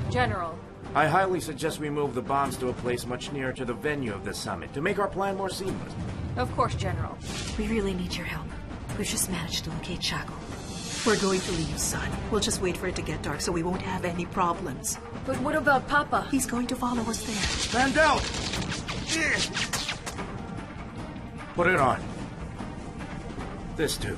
General. I highly suggest we move the bombs to a place much nearer to the venue of the summit to make our plan more seamless. Of course, General. We really need your help. We've just managed to locate Chaco. We're going to leave, son. We'll just wait for it to get dark so we won't have any problems. But what about Papa? He's going to follow us there. Stand down! Put it on. This too.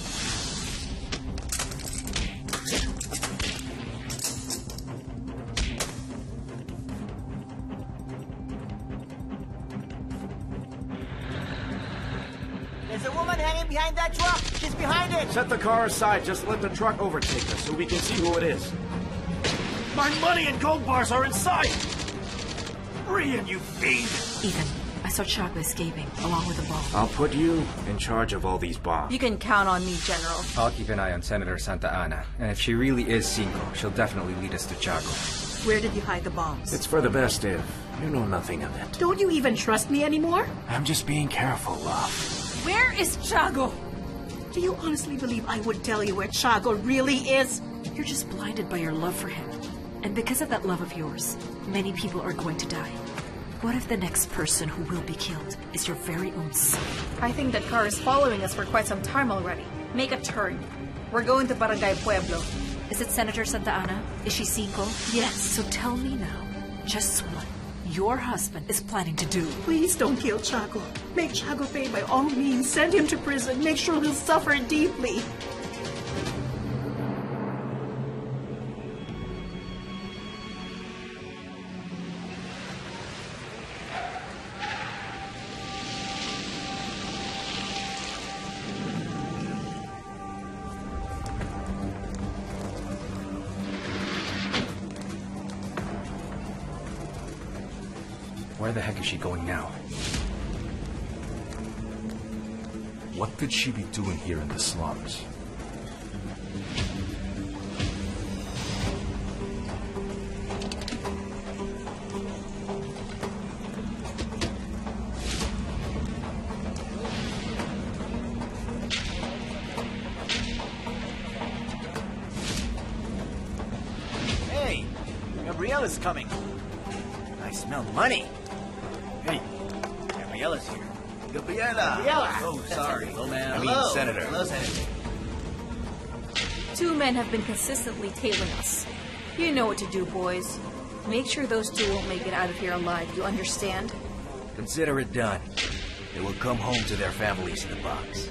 There's a woman hanging behind that truck. She's behind it. Set the car aside. Just let the truck overtake us so we can see who it is. My money and gold bars are inside! Rian, you fiend! Ethan, I saw Chaco escaping, along with the bomb. I'll put you in charge of all these bombs. You can count on me, General. I'll keep an eye on Senator Santa Ana, and if she really is Cinco, she'll definitely lead us to Chaco. Where did you hide the bombs? It's for the best, If. You know nothing of it. Don't you even trust me anymore? I'm just being careful, love. Where is Chago? Do you honestly believe I would tell you where Chaco really is? You're just blinded by your love for him. And because of that love of yours, many people are going to die. What if the next person who will be killed is your very own son? I think that car is following us for quite some time already. Make a turn. We're going to Barangay Pueblo. Is it Senator Santa Ana? Is she Cinco? Yes. So tell me now, just what your husband is planning to do. Please don't kill Chaco. Make Chaco pay by all means. Send him to prison. Make sure he'll suffer deeply. Where the heck is she going now? What could she be doing here in the slums? Hey, Gabriella's coming. I smell money. Hey, Gabriella's here. Gabriela! Gabriela! Oh, sorry. Hello, ma'am. I mean, Hello. Senator. Hello, Senator. 2 men have been consistently tailing us. You know what to do, boys. Make sure those 2 won't make it out of here alive, you understand? Consider it done. They will come home to their families in the box.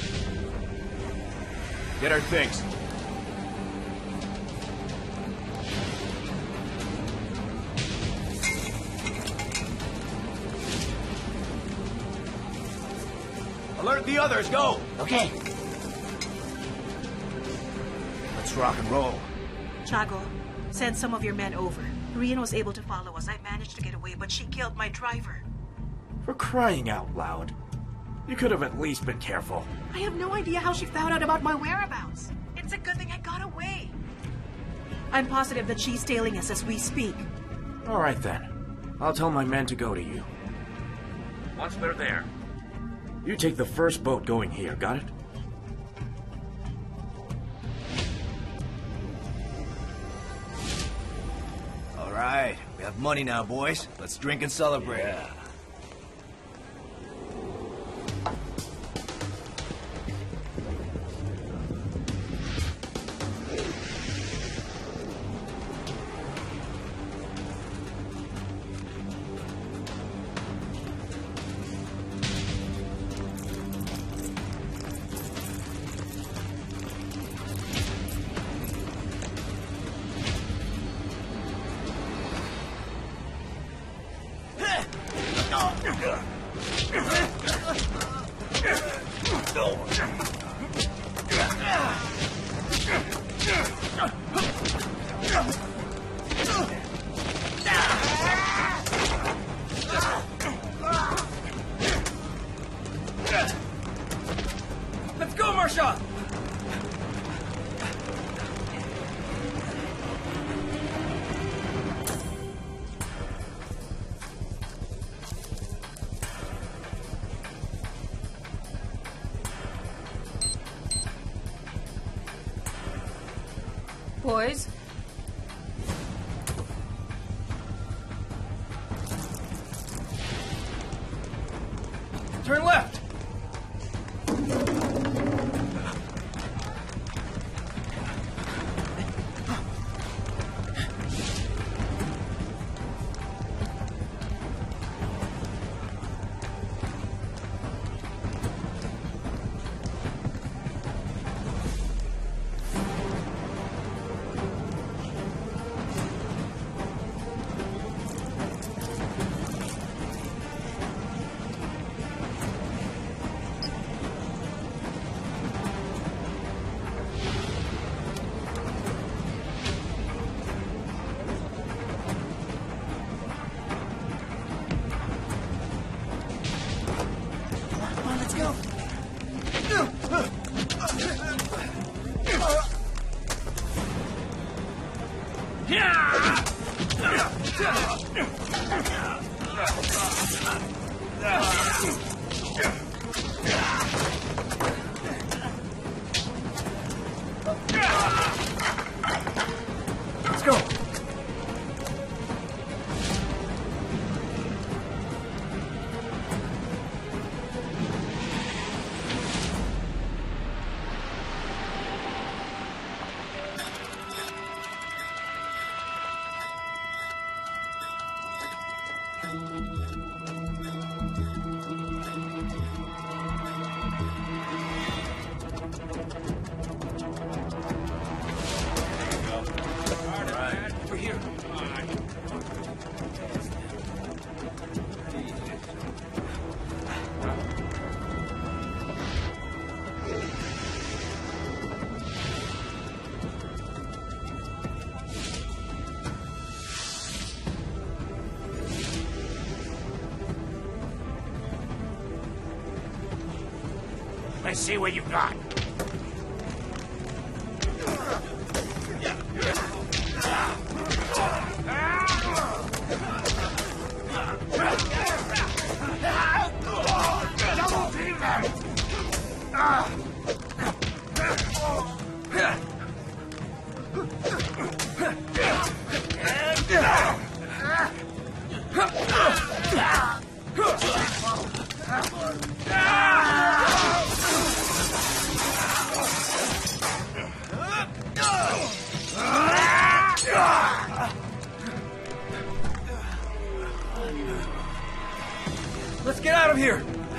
Get our things. Alert the others, go! Okay. Let's rock and roll. Chaco, send some of your men over. Rian was able to follow us. I managed to get away, but she killed my driver. For crying out loud. You could have at least been careful. I have no idea how she found out about my whereabouts. It's a good thing I got away. I'm positive that she's tailing us as we speak. All right, then. I'll tell my men to go to you. Once they're there, you take the first boat going here, got it? All right, we have money now, boys. Let's drink and celebrate. Yeah. Let's go, Marsha! Boys? Turn left! Let's go! Let's see what you got. Double team them! Let's get out of here!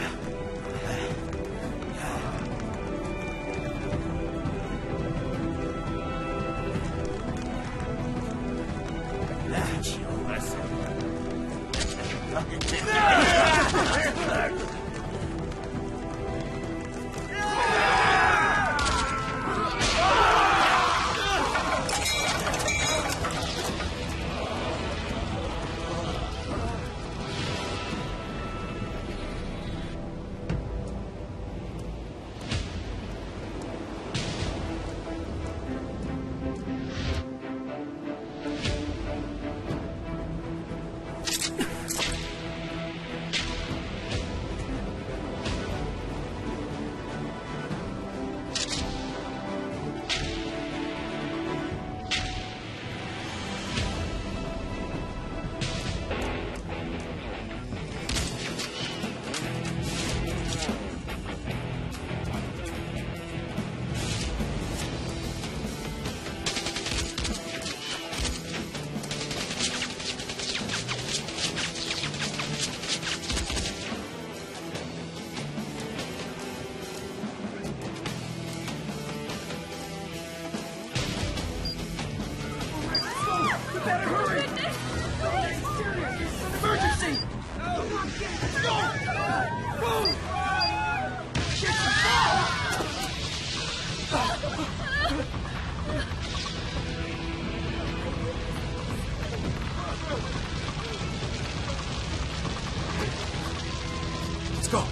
Let's go.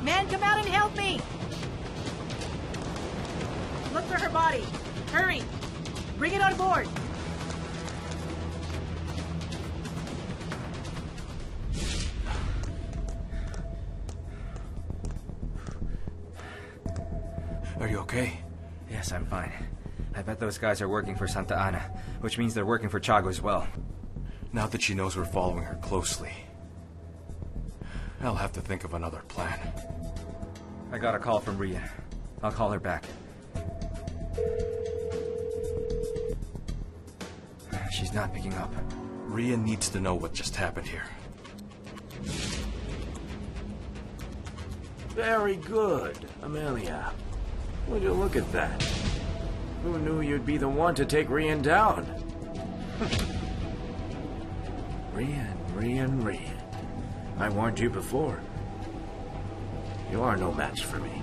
Man, come out and help me! Look for her body. Hurry! Bring it on board! Are you okay? Yes, I'm fine. I bet those guys are working for Santa Ana, which means they're working for Tiago as well. Now that she knows we're following her closely, I'll have to think of another plan. I got a call from Rian. I'll call her back. She's not picking up. Rian needs to know what just happened here. Very good, Amelia. Would you look at that? Who knew you'd be the one to take Rian down? Rian. I warned you before. You are no match for me.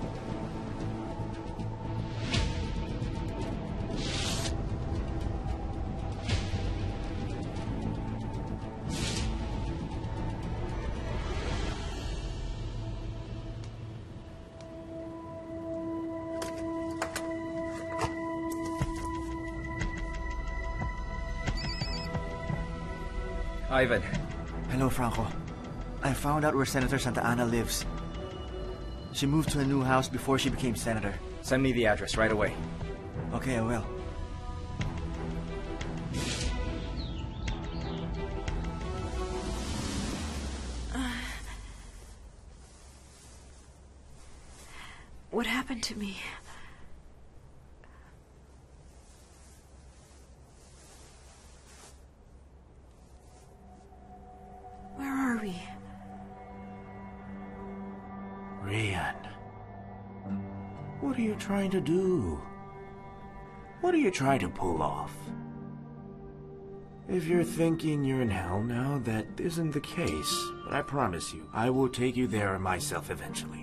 Ivan. Hello, Franco. I found out where Senator Santa Ana lives. She moved to a new house before she became senator. Send me the address right away. Okay, I will. What happened to me? Where are we? Rian. What are you trying to do? What are you trying to pull off? If you're thinking you're in hell now, that isn't the case. But I promise you, I will take you there myself eventually.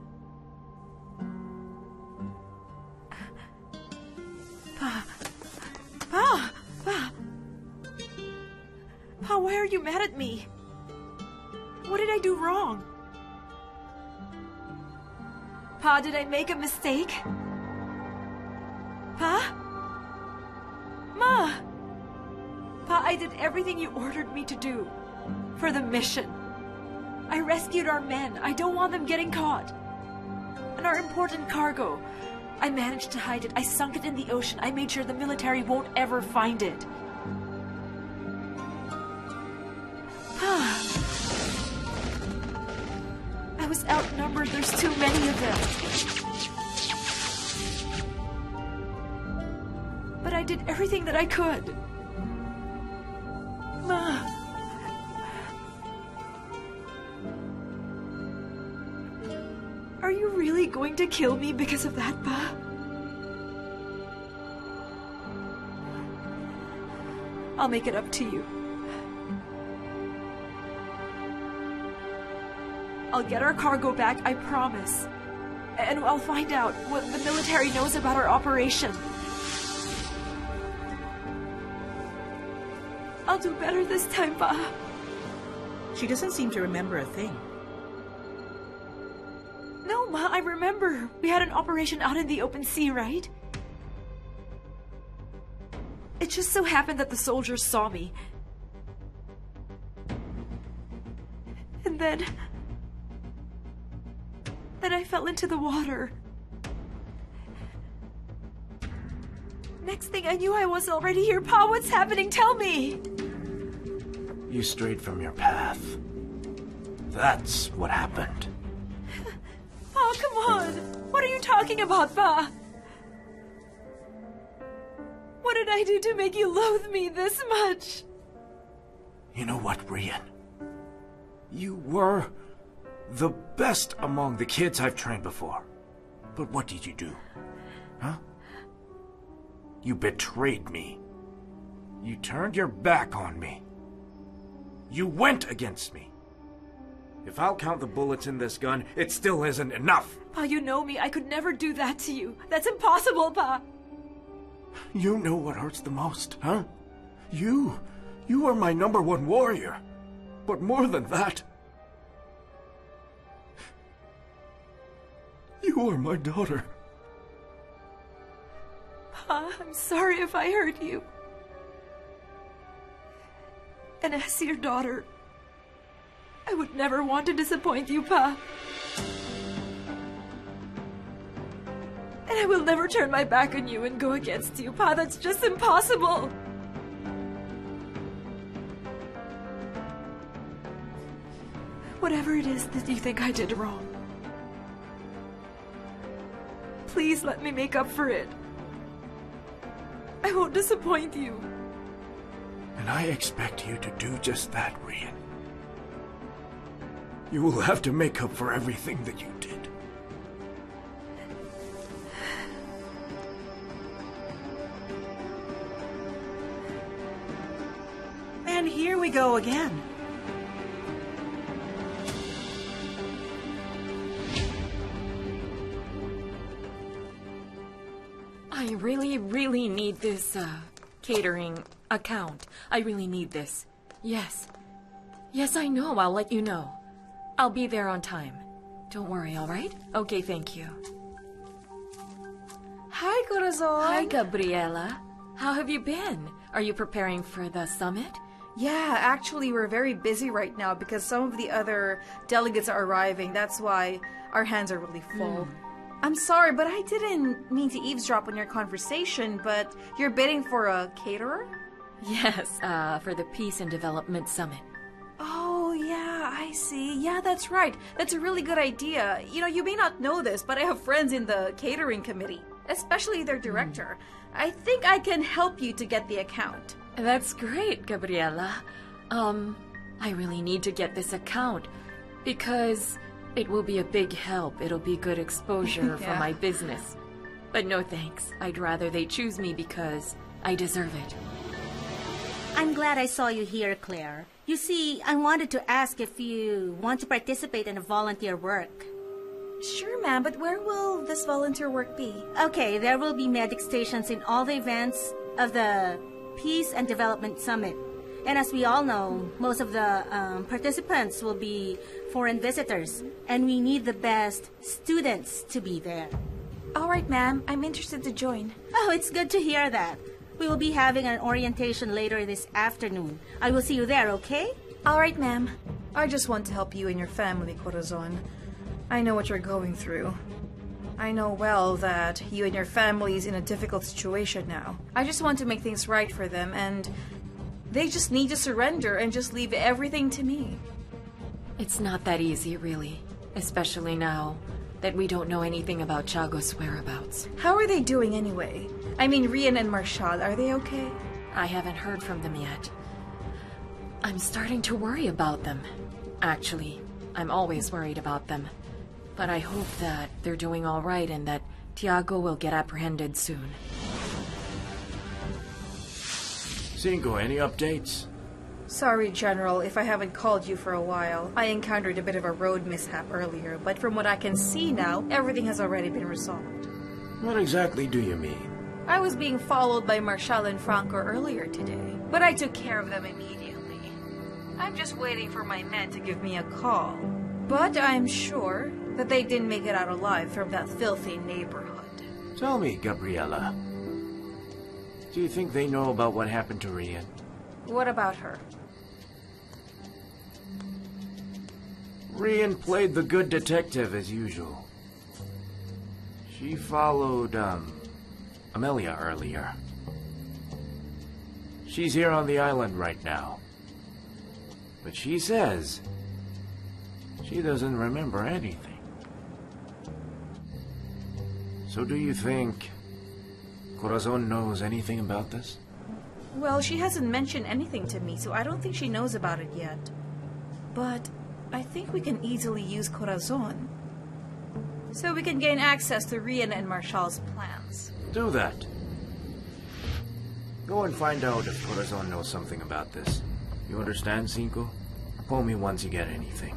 Pa, why are you mad at me? What did I do wrong? Pa, did I make a mistake? Pa? Ma! Pa, I did everything you ordered me to do. For the mission. I rescued our men. I don't want them getting caught. And our important cargo. I managed to hide it. I sunk it in the ocean. I made sure the military won't ever find it. Pa! I was outnumbered. There's too many of them. But I did everything that I could. Ma. Are you really going to kill me because of that, Pa? I'll make it up to you. I'll get our cargo back, I promise. And I'll find out what the military knows about our operation. I'll do better this time, Pa. She doesn't seem to remember a thing. No, Ma, I remember. We had an operation out in the open sea, right? It just so happened that the soldiers saw me. And then I fell into the water. Next thing I knew, I was already here. Pa, what's happening? Tell me! You strayed from your path. That's what happened. Pa, come on! What are you talking about, Pa? What did I do to make you loathe me this much? You know what, Rian? You were the best among the kids I've trained before. But what did you do? Huh? You betrayed me. You turned your back on me. You went against me. If I'll count the bullets in this gun, it still isn't enough. Pa, you know me. I could never do that to you. That's impossible, Pa. You know what hurts the most, huh? You are my #1 warrior. But more than that, You are my daughter. Pa, I'm sorry if I hurt you. And as your daughter, I would never want to disappoint you, Pa. And I will never turn my back on you and go against you, Pa. That's just impossible. Whatever it is that you think I did wrong, please let me make up for it. I won't disappoint you. And I expect you to do just that, Rian. You will have to make up for everything that you did. And here we go again. I really need this, catering account. I really need this. Yes. Yes, I know. I'll let you know. I'll be there on time. Don't worry, all right? Okay, thank you. Hi, Corazon. Hi, Gabriela. How have you been? Are you preparing for the summit? Yeah, actually, we're very busy right now because some of the other delegates are arriving. That's why our hands are really full. I'm sorry, but I didn't mean to eavesdrop on your conversation, but you're bidding for a caterer? Yes, for the Peace and Development Summit. Oh, yeah, I see. Yeah, that's right. That's a really good idea. You know, you may not know this, but I have friends in the catering committee, especially their director. I think I can help you to get the account. That's great, Gabriela. I really need to get this account because it will be a big help. It'll be good exposure for my business. But no thanks. I'd rather they choose me because I deserve it. I'm glad I saw you here, Claire. You see, I wanted to ask if you want to participate in a volunteer work. Sure, ma'am, but where will this volunteer work be? Okay, there will be medic stations in all the events of the Peace and Development Summit. And as we all know, most of the participants will be foreign visitors, and we need the best students to be there. All right, ma'am. I'm interested to join. Oh, it's good to hear that. We will be having an orientation later this afternoon. I will see you there, okay? All right, ma'am. I just want to help you and your family, Corazon. I know what you're going through. I know well that you and your family is in a difficult situation now. I just want to make things right for them, and they just need to surrender and just leave everything to me. It's not that easy, really. Especially now that we don't know anything about Tiago's whereabouts. How are they doing anyway? I mean, Rian and Marshall, are they okay? I haven't heard from them yet. I'm starting to worry about them. Actually, I'm always worried about them. But I hope that they're doing all right and that Tiago will get apprehended soon. Cinco, any updates? Sorry, General, if I haven't called you for a while. I encountered a bit of a road mishap earlier, but from what I can see now, everything has already been resolved. What exactly do you mean? I was being followed by Marshall and Franco earlier today, but I took care of them immediately. I'm just waiting for my men to give me a call. But I'm sure that they didn't make it out alive from that filthy neighborhood. Tell me, Gabriela. Do you think they know about what happened to Rian? What about her? Rian played the good detective as usual. She followed, Amelia earlier. She's here on the island right now. But she says she doesn't remember anything. So do you think Corazon knows anything about this? Well, she hasn't mentioned anything to me, so I don't think she knows about it yet. But I think we can easily use Corazon, so we can gain access to Rian and Marshall's plans. Do that. Go and find out if Corazon knows something about this. You understand, Cinco? Call me once you get anything.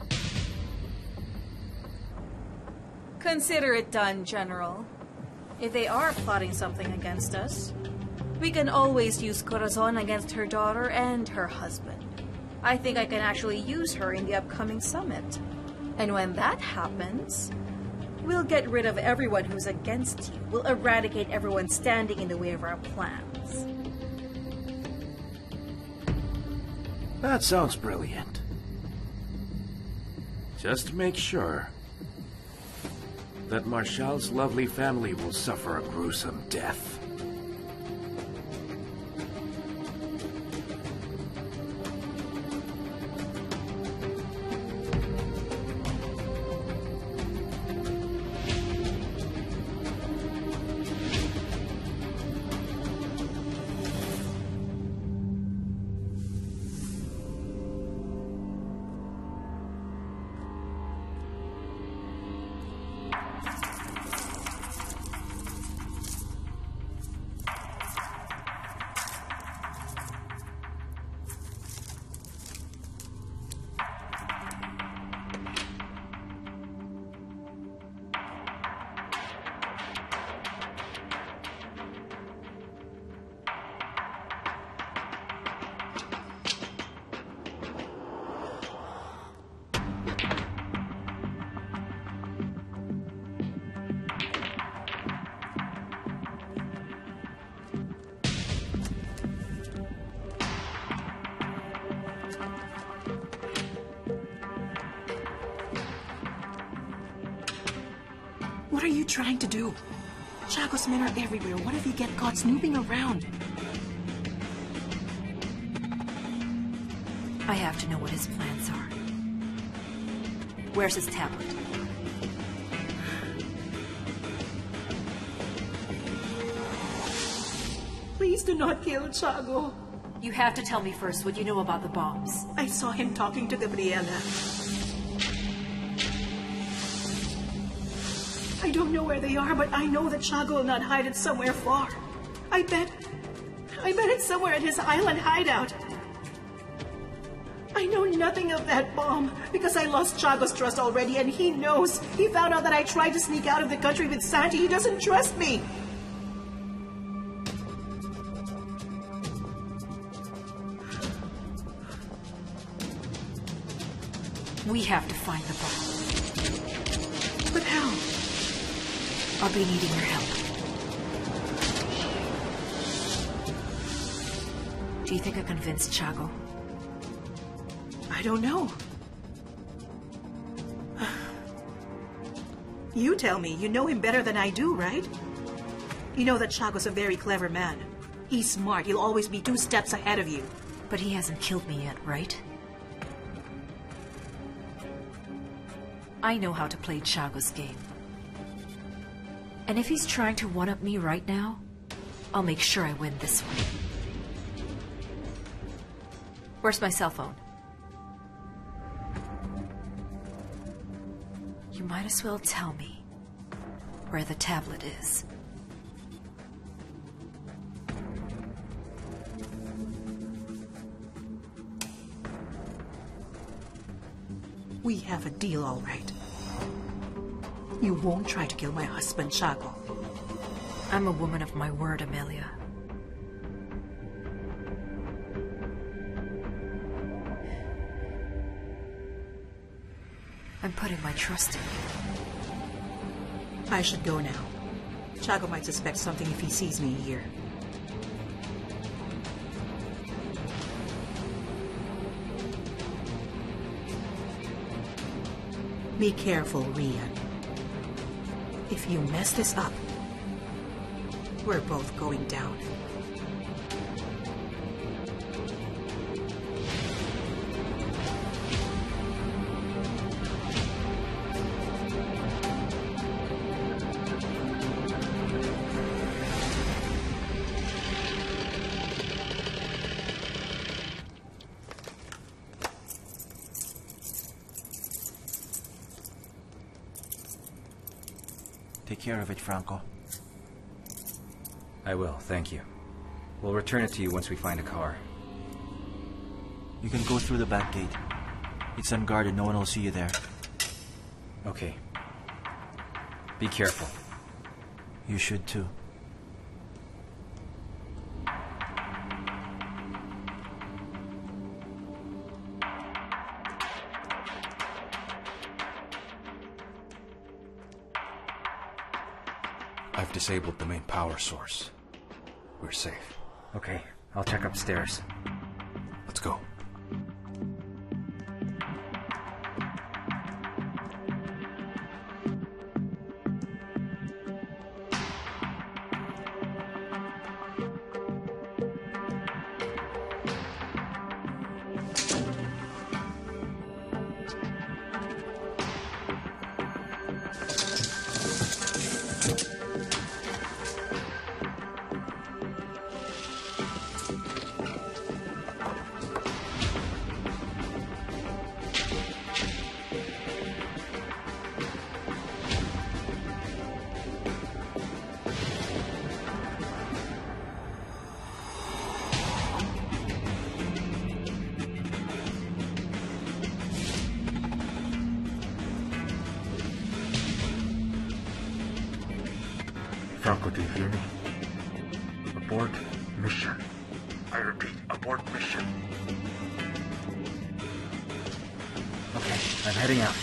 Consider it done, General. If they are plotting something against us, we can always use Corazon against her daughter and her husband. I think I can actually use her in the upcoming summit. And when that happens, We'll get rid of everyone who's against you. We'll eradicate everyone standing in the way of our plans. That sounds brilliant. Just make sure that Marshall's lovely family will suffer a gruesome death. What are you trying to do? Chago's men are everywhere. What if you get caught snooping around? I have to know what his plans are. Where's his tablet? Please do not kill Chago. You have to tell me first what you know about the bombs. I saw him talking to Gabriela. I don't know where they are, but I know that Chago will not hide it somewhere far. I bet it's somewhere at his island hideout. I know nothing of that bomb because I lost Chago's trust already, and he knows. He found out that I tried to sneak out of the country with Santi. He doesn't trust me. We have to find the bomb. But how? I'll be needing your help. Do you think I convinced Chago? I don't know. You tell me. You know him better than I do, right? You know that Chago's a very clever man. He's smart. He'll always be 2 steps ahead of you. But he hasn't killed me yet, right? I know how to play Chago's game. And if he's trying to one-up me right now, I'll make sure I win this one. Where's my cell phone? You might as well tell me where the tablet is. We have a deal, all right. You won't try to kill my husband, Chago. I'm a woman of my word, Amelia. I'm putting my trust in you. I should go now. Chago might suspect something if he sees me here. Be careful, Rian. If you mess this up, we're both going down. Take care of it, Franco. I will, thank you. We'll return it to you once we find a car. You can go through the back gate. It's unguarded, no one will see you there. Okay. Be careful. You should too. I've disabled the main power source. We're safe. Okay, I'll check upstairs. Let's go. Franco, do you hear me? Abort mission. I repeat, abort mission. Okay, I'm heading out.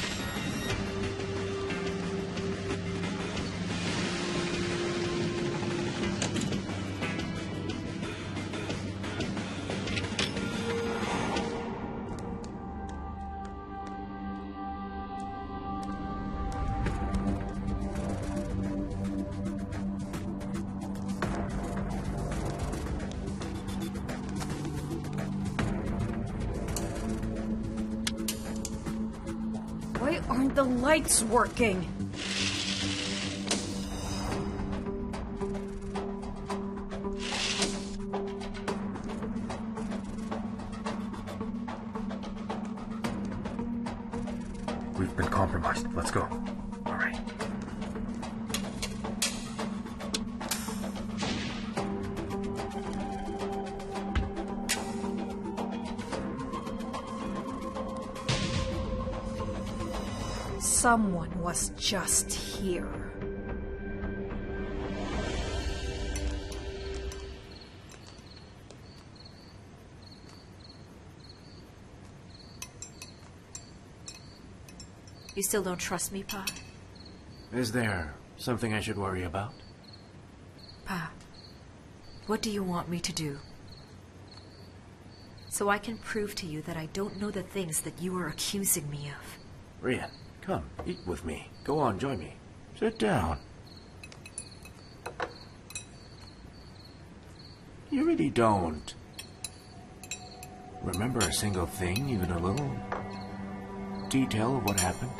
Why aren't the lights working? We've been compromised. Let's go. All right. Someone was just here. You still don't trust me, Pa? Is there something I should worry about? Pa, what do you want me to do? So I can prove to you that I don't know the things that you are accusing me of. Rian, come, eat with me. Go on, join me. Sit down. You really don't remember a single thing, even a little detail of what happened?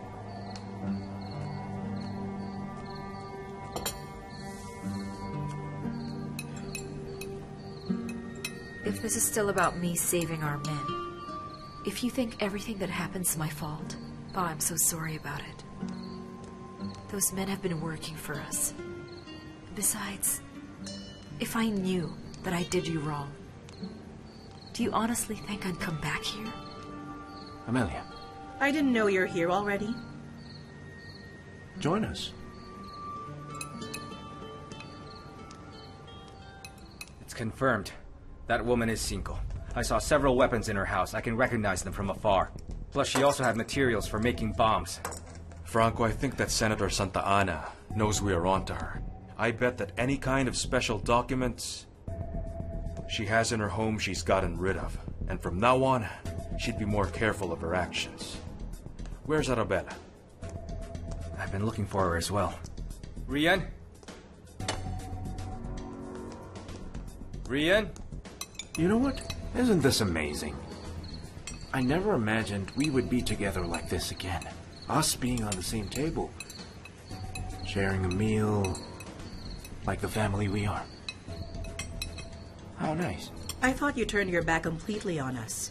If this is still about me saving our men, if you think everything that happen's my fault, Pa, I'm so sorry about it. Those men have been working for us. Besides, if I knew that I did you wrong, do you honestly think I'd come back here? Amelia. I didn't know you're here already. Join us. It's confirmed. That woman is Cinco. I saw several weapons in her house. I can recognize them from afar. Plus, she also had materials for making bombs. Franco, I think that Senator Santa Ana knows we are onto her. I bet that any kind of special documents she has in her home, she's gotten rid of. And from now on, she'd be more careful of her actions. Where's Arabella? I've been looking for her as well. Rian? Rian? You know what? Isn't this amazing? I never imagined we would be together like this again. Us being on the same table. Sharing a meal like the family we are. How nice. I thought you turned your back completely on us.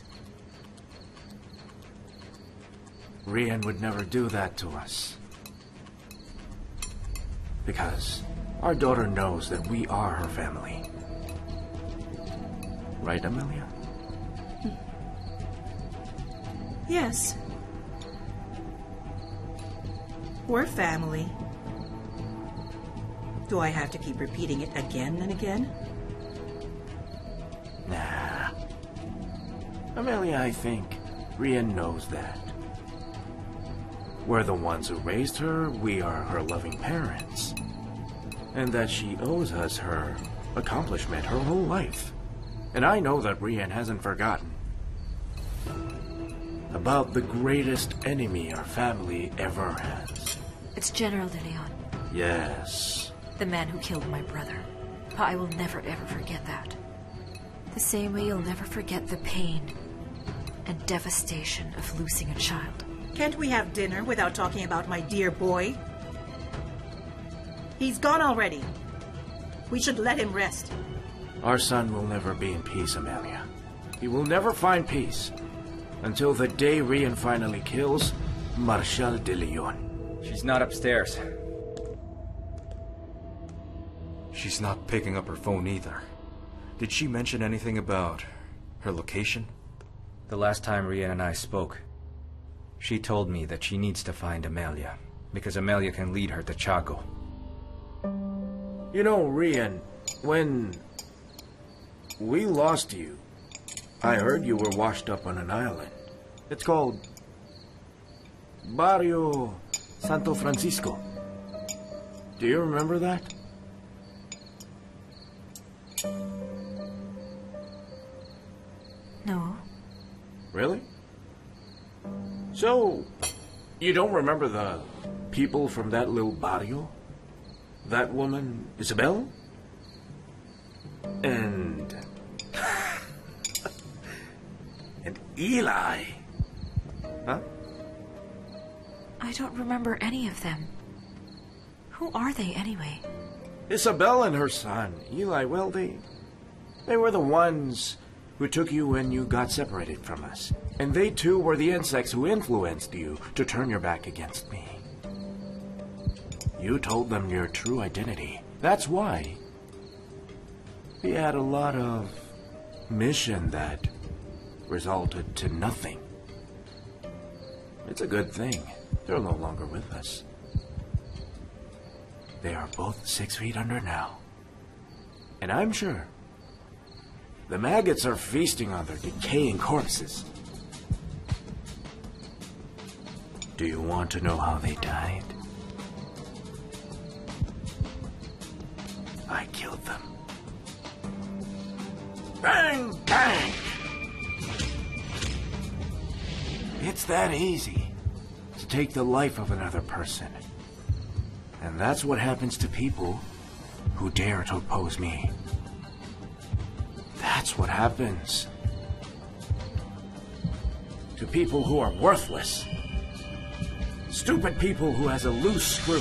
Rian would never do that to us. Because our daughter knows that we are her family. Right, Amelia? Yes. We're family. Do I have to keep repeating it again and again? Nah. Amelia, I think Rian knows that. We're the ones who raised her. We are her loving parents. And that she owes us her accomplishment her whole life. And I know that Rian hasn't forgotten. About the greatest enemy our family ever has. It's General De Leon. Yes. The man who killed my brother. Pa, I will never ever forget that. The same way you'll never forget the pain and devastation of losing a child. Can't we have dinner without talking about my dear boy? He's gone already. We should let him rest. Our son will never be in peace, Amelia. He will never find peace until the day Rian finally kills Marshal De Leon. She's not upstairs. She's not picking up her phone either. Did she mention anything about her location? The last time Rian and I spoke, she told me that she needs to find Amelia, because Amelia can lead her to Chaco. You know, Rian, when we lost you, I heard you were washed up on an island. It's called Barrio Santo Francisco. Do you remember that? No. Really? So, you don't remember the people from that little barrio? That woman, Isabel? And... and Eli. Huh? I don't remember any of them. Who are they anyway? Isabel and her son, Eli, well, they were the ones who took you when you got separated from us. And they too were the insects who influenced you to turn your back against me. You told them your true identity. That's why we had a lot of mission that resulted to nothing. It's a good thing. They're no longer with us. They are both 6 feet under now. And I'm sure the maggots are feasting on their decaying corpses. Do you want to know how they died? I killed them. Bang, bang! It's that easy to take the life of another person. And that's what happens to people who dare to oppose me. That's what happens to people who are worthless. Stupid people who has a loose screw.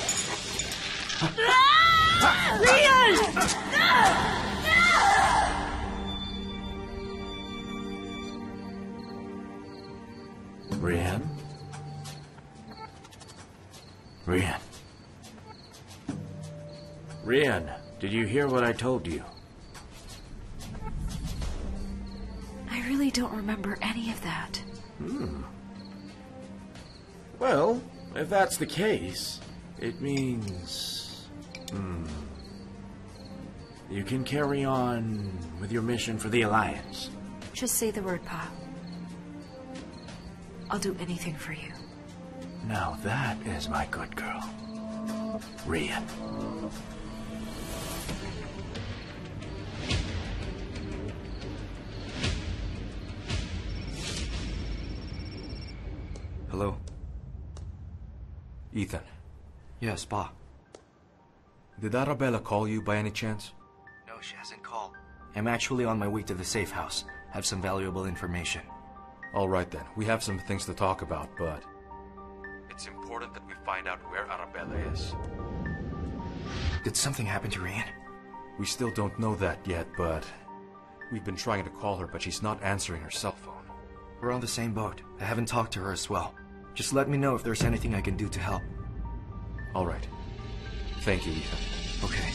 Rian! Rian? Rian? Rian, did you hear what I told you? I really don't remember any of that. Well, if that's the case, it means... you can carry on with your mission for the Alliance. Just say the word, Pa. I'll do anything for you. Now that is my good girl. Rian. Hello? Ethan, Yes, Pa. did Arabella call you by any chance? No, she hasn't called. I'm actually on my way to the safe house. I have some valuable information. All right then, we have some things to talk about, but it's important that we find out where Arabella is. Did something happen to Rian? We still don't know that yet, but we've been trying to call her, but she's not answering her cell phone. We're on the same boat. I haven't talked to her as well. Just let me know if there's anything I can do to help. All right. Thank you, Ethan. Okay.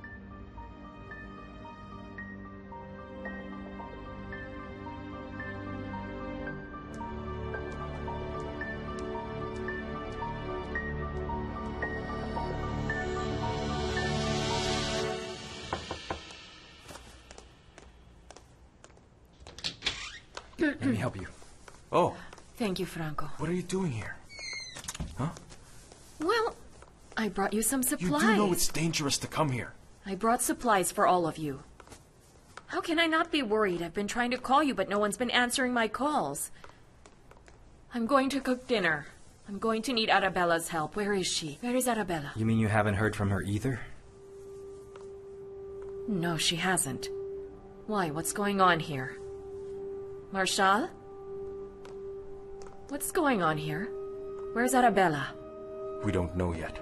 Let me help you. Oh, Thank you, Franco. what are you doing here? Huh? Well, I brought you some supplies. You do know it's dangerous to come here. I brought supplies for all of you. How can I not be worried? I've been trying to call you, but no one's been answering my calls. I'm going to cook dinner. I'm going to need Arabella's help. Where is she? Where is Arabella? You mean you haven't heard from her either? No, she hasn't. Why? What's going on here? Marshal? What's going on here? Where's Arabella? We don't know yet.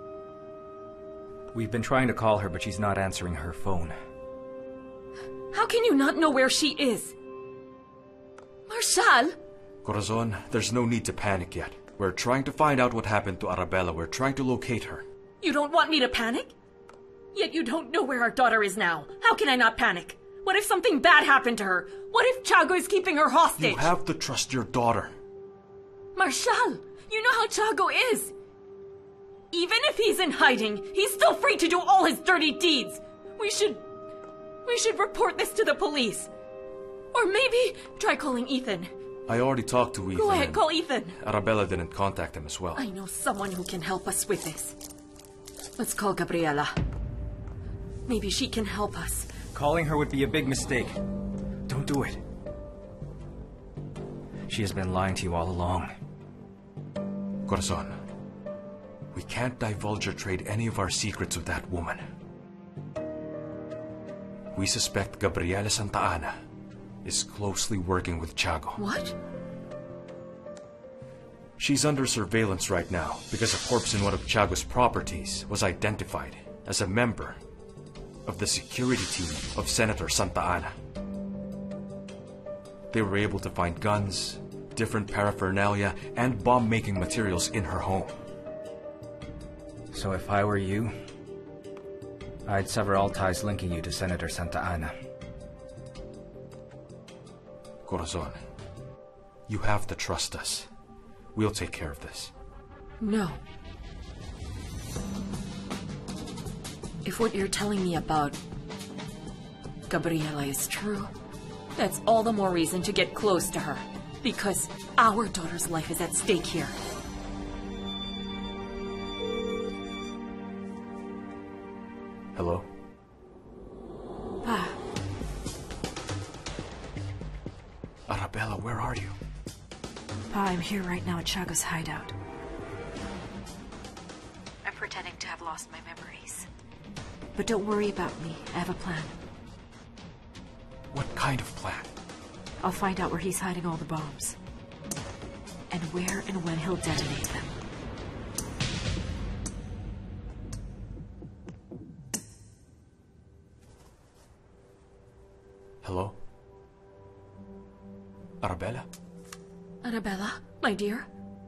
We've been trying to call her, but she's not answering her phone. How can you not know where she is? Marshal! Corazon, there's no need to panic yet. We're trying to find out what happened to Arabella. We're trying to locate her. You don't want me to panic? Yet you don't know where our daughter is now. How can I not panic? What if something bad happened to her? What if Tiago is keeping her hostage? You have to trust your daughter. Marshal, you know how Tiago is. Even if he's in hiding, he's still free to do all his dirty deeds. We should report this to the police. Or maybe try calling Ethan. I already talked to Ethan. Go ahead, call Ethan. Arabella didn't contact him as well. I know someone who can help us with this. Let's call Gabriela. Maybe she can help us. Calling her would be a big mistake. Don't do it. She has been lying to you all along. Corazon, we can't divulge or trade any of our secrets with that woman. We suspect Gabriela Santa Ana is closely working with Tiago. What? She's under surveillance right now because a corpse in one of Tiago's properties was identified as a member of the security team of Senator Santa Ana. They were able to find guns, different paraphernalia, and bomb-making materials in her home. So if I were you, I'd sever all ties linking you to Senator Santa Ana. Corazon, you have to trust us. We'll take care of this. No. If what you're telling me about Gabriela is true, that's all the more reason to get close to her. Because our daughter's life is at stake here. Hello? Pa. Arabella, where are you? Pa, I'm here right now at Tiago's hideout. I'm pretending to have lost my memories. But don't worry about me. I have a plan. What kind of plan? I'll find out where he's hiding all the bombs. And where and when he'll detonate them. Hello? Arabella? Arabella, my dear?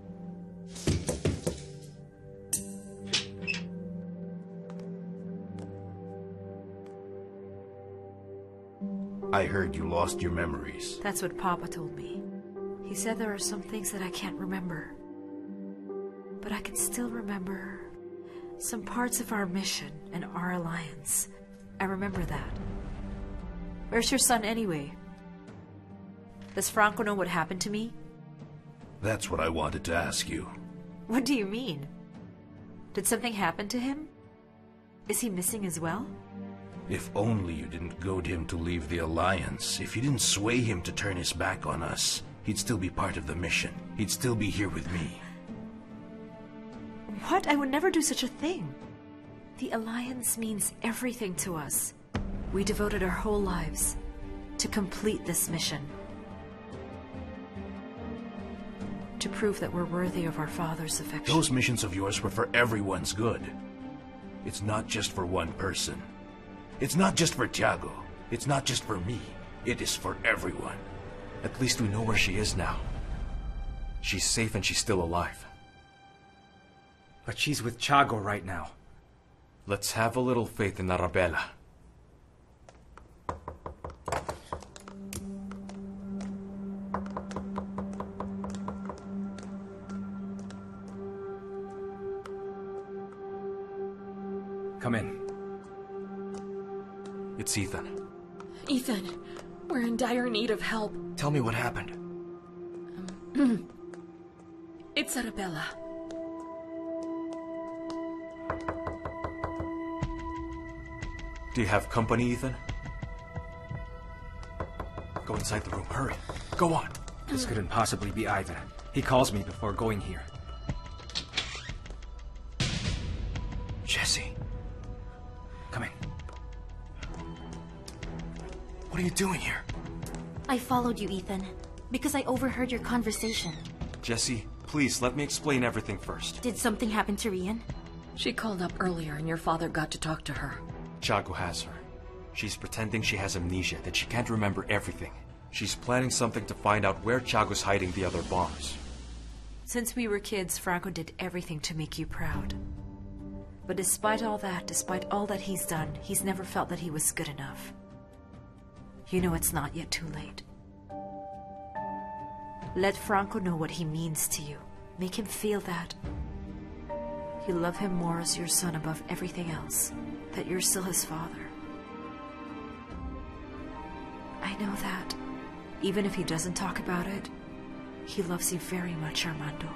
I heard you lost your memories. That's what Papa told me. He said there are some things that I can't remember. But I can still remember some parts of our mission and our alliance. I remember that. Where's your son anyway? Does Franco know what happened to me? That's what I wanted to ask you. What do you mean? Did something happen to him? Is he missing as well? If only you didn't goad him to leave the Alliance. If you didn't sway him to turn his back on us, he'd still be part of the mission. He'd still be here with me. What? I would never do such a thing. The Alliance means everything to us. We devoted our whole lives to complete this mission. To prove that we're worthy of our father's affection. Those missions of yours were for everyone's good. It's not just for one person. It's not just for Tiago. It's not just for me. It is for everyone. At least we know where she is now. She's safe and she's still alive. But she's with Tiago right now. Let's have a little faith in Arabella. Come in. It's Ethan. Ethan, we're in dire need of help. Tell me what happened. It's Arabella. Do you have company, Ethan? Go inside the room, hurry. Go on. This couldn't possibly be Ivan. He calls me before going here. Jesse. Come in. What are you doing here? I followed you, Ethan, because I overheard your conversation. Jesse, please let me explain everything first. Did something happen to Rian? She called up earlier and your father got to talk to her. Tiago has her. She's pretending she has amnesia, that she can't remember everything. She's planning something to find out where Tiago's hiding the other bombs. Since we were kids, Franco did everything to make you proud. But despite all that he's done, he's never felt that he was good enough. You know it's not yet too late. Let Franco know what he means to you. Make him feel that. You love him more as your son above everything else. That you're still his father. I know that. Even if he doesn't talk about it, he loves you very much, Armando.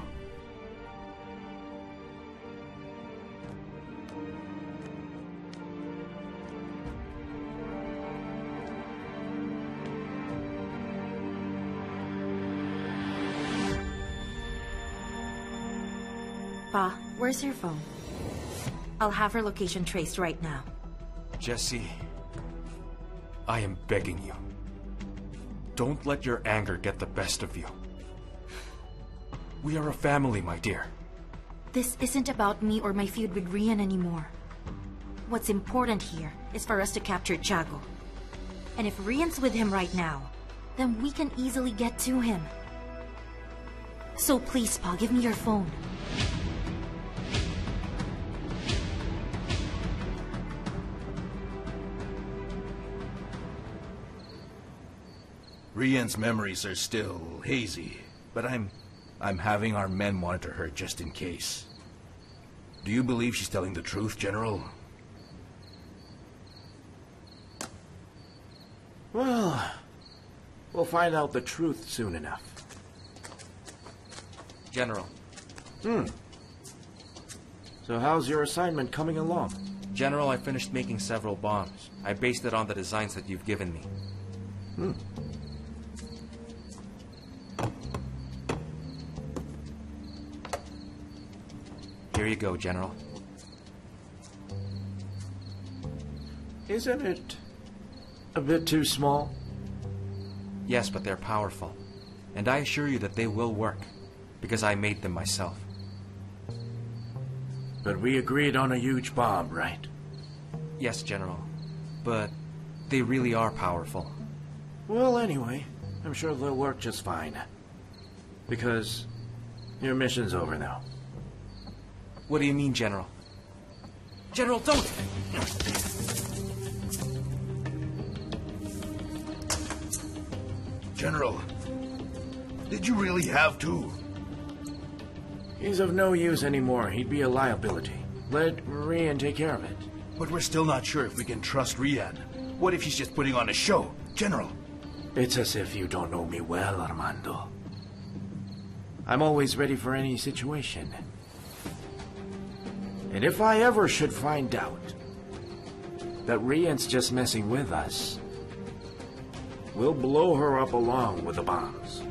Pa, where's your phone? I'll have her location traced right now. Jesse, I am begging you. Don't let your anger get the best of you. We are a family, my dear. This isn't about me or my feud with Rian anymore. What's important here is for us to capture Tiago. And if Rian's with him right now, then we can easily get to him. So please, Pa, give me your phone. Rian's memories are still hazy, but I'm having our men monitor her just in case. Do you believe she's telling the truth, General? Well, we'll find out the truth soon enough. General. So how's your assignment coming along? General, I finished making several bombs. I based it on the designs that you've given me. Here you go, General. Isn't it a bit too small? Yes, but they're powerful. And I assure you that they will work, because I made them myself. But we agreed on a huge bomb, right? Yes, General. But they really are powerful. Well, anyway, I'm sure they'll work just fine. Because your mission's over now. What do you mean, General? General, don't! General, did you really have to? He's of no use anymore. He'd be a liability. Let Rian take care of it. But we're still not sure if we can trust Rian. What if she's just putting on a show? General! It's as if you don't know me well, Armando. I'm always ready for any situation. And if I ever should find out that Rian's just messing with us, we'll blow her up along with the bombs.